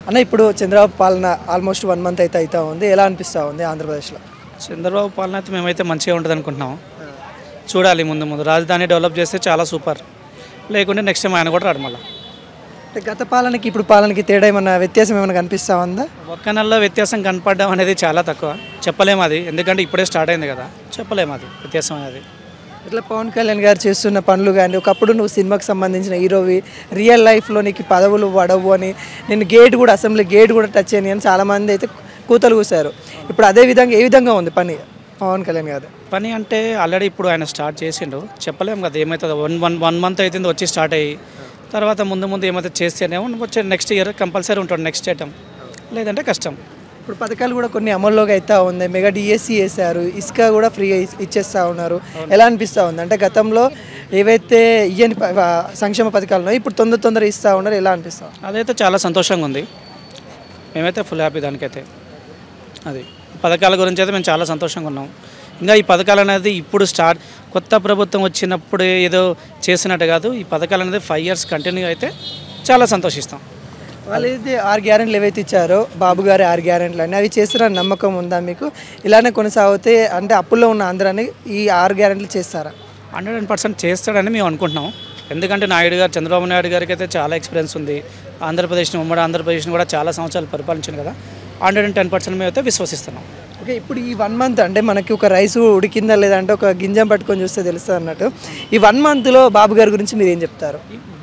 అన్న ఇప్పుడు చంద్రబాబు పాలన ఆల్మోస్ట్ 1 మంత్ అయితే అవుతా ఉంది. ఎలా అనిపిస్తూ ఉంది ఆంధ్రప్రదేశ్లో? చంద్రబాబు పాలన అయితే మేమైతే మంచిగా ఉంటుంది అనుకుంటున్నాం. చూడాలి ముందు ముందు రాజధాని డెవలప్ చేస్తే చాలా సూపర్, లేకుంటే నెక్స్ట్ టైం ఆయన కూడా రాడు మళ్ళీ. అంటే గత పాలనకి ఇప్పుడు పాలనకి తేడా ఏమన్నా వ్యత్యాసం ఏమైనా కనిపిస్తూ ఉందా? ఒక్క నెలలో వ్యత్యాసం కనపడడం అనేది చాలా తక్కువ, చెప్పలేము అది. ఎందుకంటే ఇప్పుడే స్టార్ట్ అయింది కదా, చెప్పలేము అది వ్యత్యాసం అనేది. ఇట్లా పవన్ కళ్యాణ్ గారు చేస్తున్న పనులు కానీ, ఒకప్పుడు నువ్వు సినిమాకి సంబంధించిన హీరోవి, రియల్ లైఫ్లో నీకు పదవులు పడవు అని, నేను అసెంబ్లీ గేట్ కూడా టచ్ చేయని అని చాలామంది అయితే కూతలు కూశారు. ఇప్పుడు అదే విధంగా ఏ విధంగా ఉంది పని పవన్ కళ్యాణ్ గారు? పని అంటే ఆల్రెడీ ఇప్పుడు ఆయన స్టార్ట్ చేసిండు, చెప్పలేము కదా ఏమవుతుందో. వన్ మంత్ అవుతుంది వచ్చి స్టార్ట్ అయ్యి, తర్వాత ముందు ముందు ఏమైతే చేస్తేనేమో వచ్చే నెక్స్ట్ ఇయర్ కంపల్సరీ ఉంటాడు నెక్స్ట్ ఐటమ్, లేదంటే కష్టం. ఇప్పుడు పథకాలు కూడా కొన్ని అమల్లోకి అవుతా ఉన్నాయి. మెగా డిఎస్సి వేశారు, ఇసుక కూడా ఫ్రీగా ఇచ్చేస్తూ ఉన్నారు. ఎలా అనిపిస్తూ ఉంది? అంటే గతంలో ఏవైతే ఇయ్యని సంక్షేమ పథకాలు ఉన్నాయో ఇప్పుడు తొందర ఇస్తూ ఉన్నారు. ఎలా అనిపిస్తాం? అదైతే చాలా సంతోషంగా ఉంది, మేమైతే ఫుల్ హ్యాపీ దానికైతే. అది పథకాల గురించి అయితే మేము చాలా సంతోషంగా ఉన్నాం. ఇంకా ఈ పథకాలు అనేది ఇప్పుడు కొత్త ప్రభుత్వం వచ్చినప్పుడు ఏదో చేసినట్టు కాదు, ఈ పథకాలు అనేది 5 years కంటిన్యూ అయితే చాలా సంతోషిస్తాం. వాళ్ళు ఇది 6 గ్యారెంట్లు ఏవైతే ఇచ్చారో బాబు గారి 6 గ్యారెంట్లు అని అవి చేస్తారని నమ్మకం ఉందా మీకు? ఇలానే కొనసాగితే అంటే అప్పుల్లో ఉన్న ఆంధ్రాని ఈ 6 గ్యారెంట్లు చేస్తారా? 100% చేస్తాడని మేము అనుకుంటున్నాం. ఎందుకంటే చంద్రబాబు నాయుడు గారికి అయితే చాలా ఎక్స్పీరియన్స్ ఉంది. ఉమ్మడి ఆంధ్రప్రదేశ్ని కూడా చాలా సంవత్సరాలు పరిపాలించింది కదా. 110% మేము అయితే విశ్వసిస్తున్నాం. ఓకే, ఇప్పుడు ఈ 1 మంత్ అంటే మనకి ఒక రైసు ఉడికిందా లేదంటే ఒక గింజం పట్టుకొని చూస్తే తెలుస్తుంది అన్నట్టు, ఈ 1 మంత్లో బాబు గారి గురించి మీరు ఏం చెప్తారు?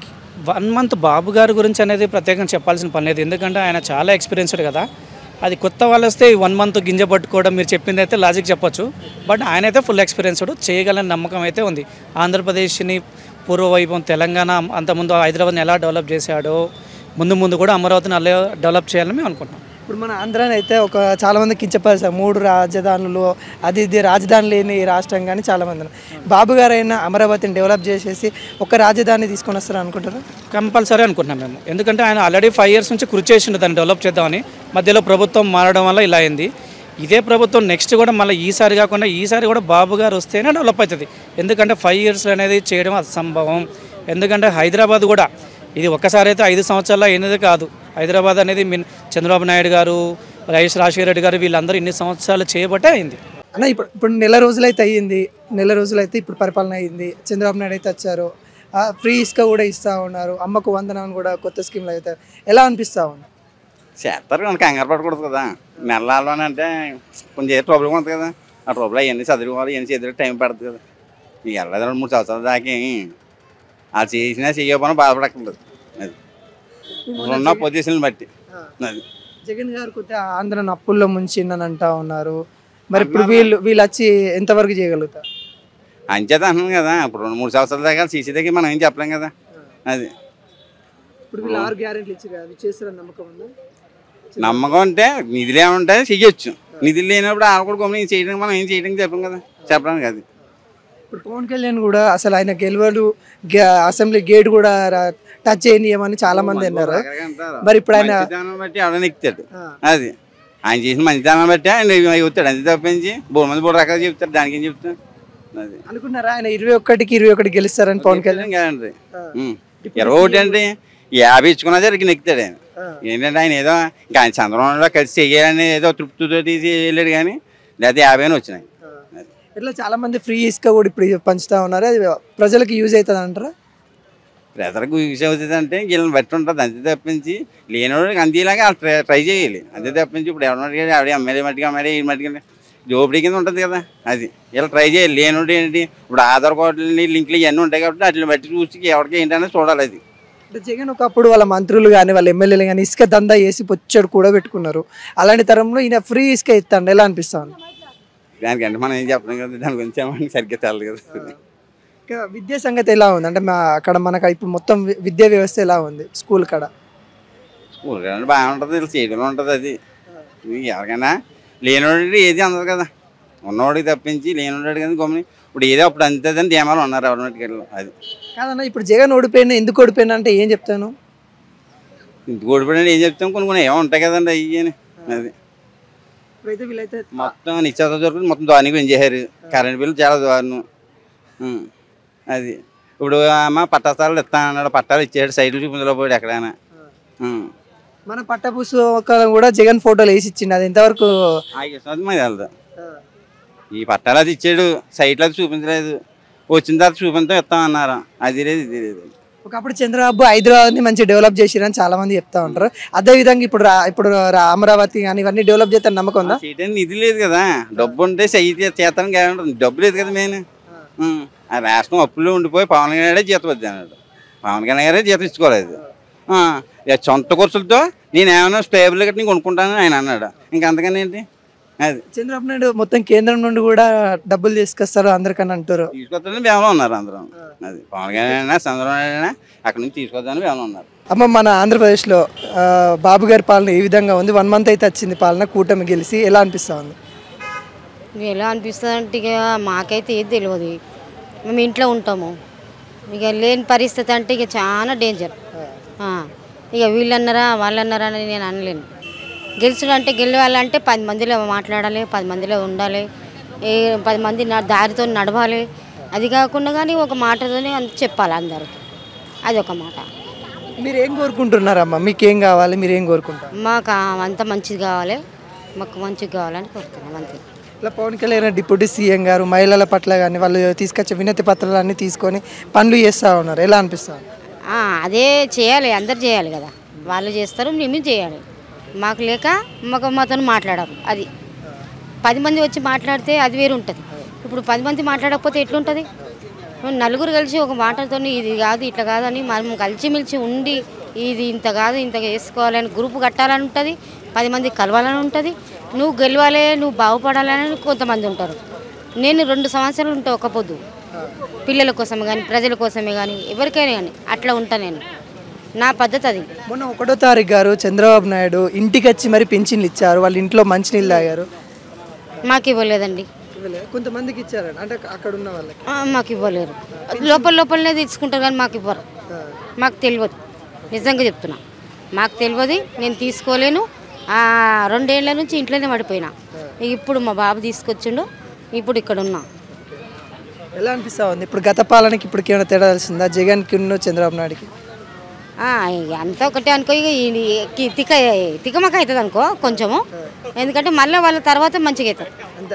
1 మంత్ బాబు గారి గురించి అనేది ప్రత్యేకంగా చెప్పాల్సిన పని లేదు, ఎందుకంటే ఆయన చాలా ఎక్స్పీరియన్స్డ్ కదా. అది కొత్త వాళ్ళు వస్తే ఈ 1 మంత్ గింజ పట్టుకోవడం మీరు చెప్పింది అయితే లాజిక్ చెప్పొచ్చు, బట్ ఆయన అయితే ఫుల్ ఎక్స్పీరియన్స్డ్, చేయగలని నమ్మకం అయితే ఉంది. ఆంధ్రప్రదేశ్ని పూర్వవైభవం, తెలంగాణ అంతకుముందు హైదరాబాద్ని ఎలా డెవలప్ చేశాడో ముందు కూడా అమరావతిని అలా డెవలప్ చేయాలని మేము అనుకుంటున్నాం. ఇప్పుడు మన ఆంధ్రాని అయితే చాలామంది కించపరిచారు, 3 రాజధానులు ఇది రాజధాని లేని రాష్ట్రం కానీ చాలామంది. బాబు గారు అయినా అమరావతిని డెవలప్ చేసేసి ఒక రాజధాని తీసుకొని వస్తారు అనుకుంటారు? కంపల్సరీ అనుకుంటున్నాం మేము, ఎందుకంటే ఆయన ఆల్రెడీ 5 years నుంచి కృషి చేసిండు దాన్ని డెవలప్ చేద్దామని. మధ్యలో ప్రభుత్వం మారడం వల్ల ఇలా అయింది. ఇదే ప్రభుత్వం నెక్స్ట్ కూడా మళ్ళీ ఈసారి కాకుండా ఈసారి కూడా బాబు గారు వస్తేనే డెవలప్ అవుతుంది. ఎందుకంటే 5 years అనేది చేయడం అసంభవం. ఎందుకంటే హైదరాబాద్ కూడా ఇది ఒక్కసారి అయితే 5 సంవత్సరాల్లో అయినది కాదు. హైదరాబాద్ అనేది చంద్రబాబు నాయుడు గారు, వైఎస్ రాజశేఖర రెడ్డి గారు వీళ్ళందరూ ఇన్ని సంవత్సరాలు చేయబట్టే అయింది. అన్న ఇప్పుడు నెల రోజులైతే అయ్యింది, నెల రోజులైతే ఇప్పుడు పరిపాలన అయ్యింది. చంద్రబాబు నాయుడు అయితే వచ్చారు, ఫ్రీ ఇసుక కూడా ఇస్తూ ఉన్నారు, అమ్మకు వందనం కూడా కొత్త స్కీమ్లు అవుతారు. ఎలా అనిపిస్తూ ఉంది? చేస్తారు కానీ కంగారు పడకూడదు కదా. నెలలోనే అంటే కొంచెం ఏ ట్రబుల్ ఉంది కదా, ఆ ట్రబుల్ అవన్నీ చదువుకోవాలి, ఇవన్నీ చదివి టైం పడుతుంది కదా. మీకు వెళ్ళలేదు 2-3 సంవత్సరాల దాకా అది చేసినా చేయకపోయినా బాధపడక్కర్లేదు. అది ఉన్న పొజిషన్ బట్టి. అది జగన్ గారు కొద్దిగా ఆంధ్రను అప్పుల్లో ముంచిందని అంటా ఉన్నారు. మరి ఇప్పుడు వీళ్ళు వచ్చి ఎంతవరకు చేయగలుగుతారు? అంచేత అంటున్నాం కదా, ఇప్పుడు 2-3 సంవత్సరాల దాకా సీసీ దగ్గర మనం ఏం చెప్పలేం కదా. అది ఇప్పుడు వీళ్ళు 6 గ్యారెంట్లు ఇచ్చి అవి చేస్తారని నమ్మకం ఉందా? నమ్మకం అంటే నిధులు ఏమంటే చెయ్యొచ్చు, నిధులు లేనప్పుడు ఆడ కూడా గమని చేయడానికి మనం ఏం చేయడానికి చెప్పాం కదా, చెప్పడానికి. అది ఇప్పుడు పవన్ కళ్యాణ్ కూడా అసలు ఆయన గెలవడు, అసెంబ్లీ గేట్ కూడా టచ్ చేయనియమని చాలా మంది అన్నారు. మరి ఇప్పుడు ఆయన బట్టి ఎవడని ఎక్కుతాడు. అది ఆయన చేసిన మంచితనం బట్టి ఆయన అవుతాడు, అంతే తప్పించి 3 మంది 3 రకాలు చెప్తారు, దానికి ఏం చెప్తాను. అది అనుకున్నారా ఆయన 21కి గెలుస్తారని పవన్ కళ్యాణ్? కాదండి 21 అంటే 50 ఇచ్చుకున్నా సరే నెక్కుతాడు ఆయన. ఏంటంటే ఆయన ఏదో ఇంకా ఆయన చంద్రబాబులో కలిసి చెయ్యాలని ఏదో తృప్తితో తీసి వెళ్ళాడు కానీ, లేకపోతే 50 వచ్చినాయి. ఇట్లా చాలా మంది ఫ్రీ ఇసుక కూడా ఇప్పుడు పంచుతా ఉన్నారు, అది ప్రజలకు యూజ్ అవుతుంది అంటారా? ప్రజలకు యూజ్ అవుతుంది అంటే వీళ్ళని బట్టి ఉంటుంది, అంతే తప్పించి లేనివాడికి అంతేలాగా ట్రై చేయాలి, అంతే తప్పించి ఇప్పుడు ఎవరి ఆవిడ ఎమ్మెల్యే మట్టిగా ఈ మట్టిగా జోపిడీ కింద ఉంటుంది కదా. అది ఇలా ట్రై చేయాలి. లేనివాడు ఏంటి ఇప్పుడు ఆధార్ కార్డులని లింకులు ఇవన్నీ ఉంటాయి కాబట్టి వాటిని బట్టి చూసి ఎవరికి ఏంటనే చూడాలి. అది జగన్ ఒకప్పుడు వాళ్ళ మంత్రులు కానీ వాళ్ళ ఎమ్మెల్యేలు కానీ ఇసుక దందా వేసి పొచ్చడు కూడా పెట్టుకున్నారు. అలాంటి తరంలో ఈయన ఫ్రీ ఇసుక ఇస్తాడు, ఎలా అనిపిస్తాను? దానికంటే మనం ఏం చెప్పలేం కదా, దాని గురించి ఏమని సరిగ్గా తెలదు కదా. ఇంకా విద్యా సంగతి ఎలా ఉంది? అంటే అక్కడ మనకు ఇప్పుడు మొత్తం విద్యా వ్యవస్థ ఎలా ఉంది? స్కూల్ కాడ స్కూల్ కాడ బాగా ఉంటుంది, ఇలా చేయడంలో ఉంటుంది. అది ఎవరికైనా లేనివాడి ఏది అందదు కదా, ఉన్నవాడికి తప్పించి లేనివాడు కానీ గమని ఇప్పుడు ఏదో అప్పుడు అంతేదని ధీమాలు ఉన్నారు ఎవరినటికి. అది కాదన్నా, ఇప్పుడు జగన్ ఓడిపోయినా ఎందుకు ఓడిపోయినా అంటే ఏం చెప్తాను? ఇంటికి ఓడిపోయినా ఏం చెప్తాం, కొన్ని ఏమో ఉంటాయి కదండి అయ్యి అని. అది వీళ్ళైతే మొత్తం నిశ్చిత దొరికి మొత్తం దానికి పెంచేశారు, కరెంట్ బిల్లు చాలా దారుణం. అది ఇప్పుడు అమ్మ పట్టాలు ఇస్తానన్నాడు, పట్టాలు ఇచ్చాడు, సైడ్లు చూపించలో పోయాడు ఎక్కడైనా. మన పట్టపుస్తకాలు కూడా జగన్ ఫోటోలు వేసి ఇచ్చిండు, అది ఎంతవరకు? మాకు వెళ్దా ఈ పట్టాలు అది ఇచ్చాడు, సైట్లో అది చూపించలేదు, వచ్చిన తర్వాత చూపించడం ఇస్తామన్నారు, అది లేదు ఇది లేదు. ఒకప్పుడు చంద్రబాబు హైదరాబాద్ని మంచి డెవలప్ చేసిరని చాలా మంది చెప్తా ఉంటారు. అదే విధంగా ఇప్పుడు అమరావతి కానీ ఇవన్నీ డెవలప్ చేస్తాను నమ్మకం ఉందా? చేయడానికి నిధి లేదు కదా, డబ్బు ఉంటే చేస్తానికి ఉంటుంది, డబ్బు లేదు కదా మెయిన్. ఆ రాష్ట్రం అప్పుల్లో ఉండిపోయి పవన్ కళ్యాణ్ గారే జీతం వద్దు అన్నాడు, పవన్ కళ్యాణ్ గారే జీతం ఇచ్చుకోలేదు. సొంత ఖర్చులతో నేను ఏమైనా స్టేబుల్ గట్టి నేను కొనుక్కుంటానని ఆయన అన్నాడు, ఇంకా అంతకని ఏంటి? అది చంద్రబాబు నాయుడు మొత్తం కేంద్రం నుండి కూడా డబ్బులు తీసుకొస్తారు అందరికన్నా అంటారు, తీసుకొద్దని బేమలో ఉన్నారు అందరం. అది పవన్ కళ్యాణ్ అయినా చంద్రబాబు నాయుడు అయినా అక్కడ నుంచి తీసుకొద్దని బేమలో ఉన్నారు. అమ్మ, మన ఆంధ్రప్రదేశ్లో బాబు గారి పాలన ఏ విధంగా ఉంది? 1 మంత్ అయితే వచ్చింది పాలన, కూటమి గెలిచి, ఎలా అనిపిస్తూ ఉంది? ఎలా అనిపిస్తుంది అంటే ఇక మాకైతే ఏది తెలియదు, మేము ఇంట్లో ఉంటాము, ఇక లేని పరిస్థితి అంటే ఇక చాలా డేంజర్. ఇక వీళ్ళన్నారా వాళ్ళన్నారా అని నేను అనలేను. గెలుచుడు అంటే గెలవాలంటే 10 మందిలో మాట్లాడాలి, 10 మందిలో ఉండాలి, 10 మంది దారితో నడవాలి. అది కాకుండా కానీ ఒక మాటతోనే చెప్పాలి అందరికి, అది ఒక మాట. మీరు ఏం కోరుకుంటున్నారమ్మా? మీకేం కావాలి, మీరు ఏం కోరుకుంటారు? మాకు అంత మంచిది కావాలి, మాకు మంచిగా కావాలని కోరుతున్నాం అంతే. ఇలా పవన్ కళ్యాణ్ డిప్యూటీ సీఎం గారు మహిళల పట్ల కానీ వాళ్ళు తీసుకొచ్చే వినతి పత్రాలన్నీ తీసుకొని పనులు చేస్తూ ఉన్నారు, ఎలా అనిపిస్తుంది? అదే చేయాలి, అందరు చేయాలి కదా, వాళ్ళు చేస్తారు మేము చేయాలి. మాకు లేక మాతో మాట్లాడరు, అది 10 మంది వచ్చి మాట్లాడితే అది వేరు ఉంటుంది. ఇప్పుడు 10 మంది మాట్లాడకపోతే ఎట్లుంటుంది? నలుగురు కలిసి ఒక మాటతో ఇది కాదు ఇట్లా కాదని మనం కలిసిమెలిసి ఉండి ఇది ఇంత కాదు ఇంత వేసుకోవాలని గ్రూప్ కట్టాలని ఉంటుంది, 10 మంది కలవాలని ఉంటుంది, నువ్వు గెలవాలి నువ్వు బాగుపడాలని కొంతమంది ఉంటారు. నేను 2 సంవత్సరాలు ఉంటా ఒక పొద్దు, పిల్లల కోసమే కానీ ప్రజల కోసమే కానీ ఎవరికైనా కానీ అట్లా ఉంటా నేను, నా పద్ధతి అది. మొన్న 1వ తారీఖు గారు చంద్రబాబు నాయుడు ఇంటికి వచ్చి మరి పింఛన్లు ఇచ్చారు, వాళ్ళ ఇంట్లో మంచినీళ్ళు తాగారు. మాకు ఇవ్వలేదండి, కొంతమందికి ఇచ్చారు అంటే అక్కడ ఉన్న వాళ్ళకి. మాకు ఇవ్వలేరు, లోపలనే తీసుకుంటారు కానీ మాకు ఇవ్వరు. మాకు తెలియదు, నిజంగా చెప్తున్నా, మాకు తెలియదు, నేను తీసుకోలేను. 2 ఏళ్ల నుంచి ఇంట్లోనే పడిపోయినా, ఇప్పుడు మా బాబు తీసుకొచ్చిండు, ఇప్పుడు ఇక్కడ ఉన్నా. ఎలా అనిపిస్తా ఉంది ఇప్పుడు గత పాలనకి ఇప్పటికి ఏమైనా తేడా తెలిసిందా జగన్కి చంద్రబాబు నాయుడుకి? అంతా ఒకటే అనుకో, ఇక తికమక అవుతుంది అనుకో కొంచెము, ఎందుకంటే మళ్ళీ వాళ్ళ తర్వాత మంచిగా అవుతారు,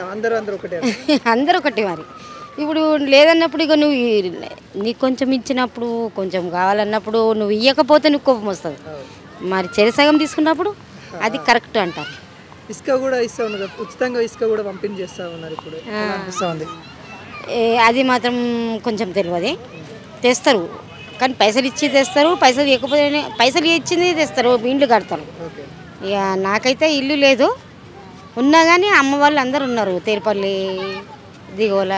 అందరూ ఒకటే. మరి ఇప్పుడు లేదన్నప్పుడు ఇక నువ్వు నీకు కొంచెం ఇచ్చినప్పుడు కొంచెం కావాలన్నప్పుడు నువ్వు ఇవ్వకపోతే నువ్వు కోపం వస్తుంది. మరి చెరసగం తీసుకున్నప్పుడు అది కరెక్ట్ అంటారు. ఇసుక కూడా ఇస్తా ఉన్నారు, ఉచితంగా ఇసుక కూడా పంపిణీ చేస్తూ ఉన్నారు, ఇప్పుడు అనిపిస్తూ ఉంది. అది మాత్రం కొంచెం తెలియదు, తెస్తారు కానీ పైసలు ఇచ్చి తెస్తారు, పైసలు ఇవ్వకపోతే పైసలు ఇచ్చింది తెస్తారు, ఇండ్లు కడతారు. ఇక నాకైతే ఇల్లు లేదు, ఉన్నా కానీ అమ్మ వాళ్ళు అందరు ఉన్నారు, తేరుపల్లి, దిగోల,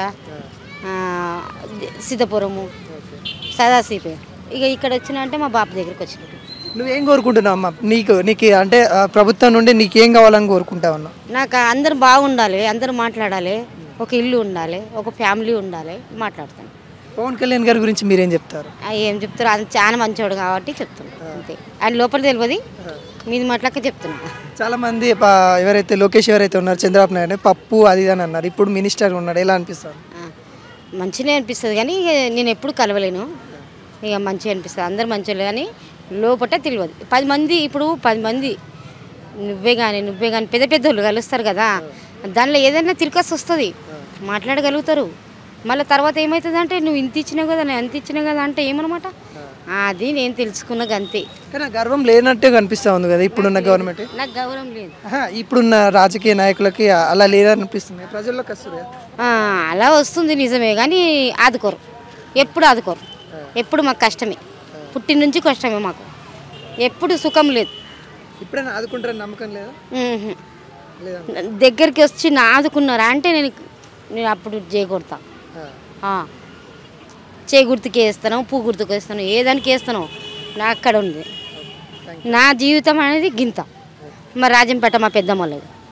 సిద్ధపురము, సదాశివే. ఇక ఇక్కడ వచ్చిన అంటే మా బాబు దగ్గరికి వచ్చిన. నువ్వేం కోరుకుంటున్నావు అమ్మ? నీకు అంటే ప్రభుత్వం నుండి నీకేం కావాలని కోరుకుంటా ఉన్నావు? నాకు అందరు బాగుండాలి, అందరూ మాట్లాడాలి, ఒక ఇల్లు ఉండాలి, ఒక ఫ్యామిలీ ఉండాలి, మాట్లాడతాను. పవన్ కళ్యాణ్ గారి గురించి మీరేం చెప్తారు? ఏం చెప్తారు, అది చాలా మంచివాడు కాబట్టి చెప్తాను అంతే, ఆయన లోపల తెలియదు, మీది మాట్లాక చెప్తున్నా. చాలా మంది ఎవరైతే లోకేష్ ఎవరైతే ఉన్నారు చంద్రబాబు నాయుడు పప్పు అది అని అన్నారు, ఇప్పుడు మినిస్టర్ ఉన్నాడు, ఎలా అనిపిస్తుంది? మంచిగా అనిపిస్తుంది కానీ నేను ఎప్పుడు కలవలేను, ఇక మంచిగా అనిపిస్తుంది, అందరు మంచిగా కానీ లోపల తెలియదు. 10 మంది ఇప్పుడు 10 మంది నువ్వే కానీ పెద్ద పెద్ద వాళ్ళు కలుస్తారు కదా, దానిలో ఏదైనా తిరగసి వస్తుంది, మాట్లాడగలుగుతారు. మళ్ళీ తర్వాత ఏమవుతుంది అంటే నువ్వు ఇంత ఇచ్చినావు కదా నేను అంత ఇచ్చినా కదా అంటే ఏమన్నమాట, అది నేను తెలుసుకున్నది అంతే. కానీ గర్వం లేనట్టే కనిపిస్తూ ఉంది కదా ఇప్పుడున్న గవర్నమెంట్. నాకు గౌరవం లేదు, ఇప్పుడున్న రాజకీయ నాయకులకి అలా లేదనిపిస్తుంది, ప్రజల్లోకి వస్తుంది. అలా వస్తుంది నిజమే కానీ ఆదుకోరు, ఎప్పుడు ఆదుకోరు, ఎప్పుడు మాకు కష్టమే, పుట్టిన నుంచి కష్టమే, మాకు ఎప్పుడు సుఖం లేదు. ఇప్పుడైనా ఆదుకుంటారని నమ్మకం లేదా? దగ్గరికి వచ్చి ఆదుకున్నారా అంటే నేను అప్పుడు చేయకొడతా, చేయి గుర్తుకి వేస్తాను, పువ్వు గుర్తుకు వేస్తాను, ఏదానికి వేస్తాను, నా అక్కడ ఉంది నా జీవితం అనేది గింత. మరి రాజంపేట మా పెద్దమ్మలది